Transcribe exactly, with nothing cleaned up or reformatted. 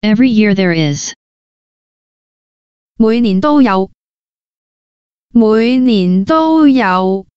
Every year there is. 每年都有。每年都有。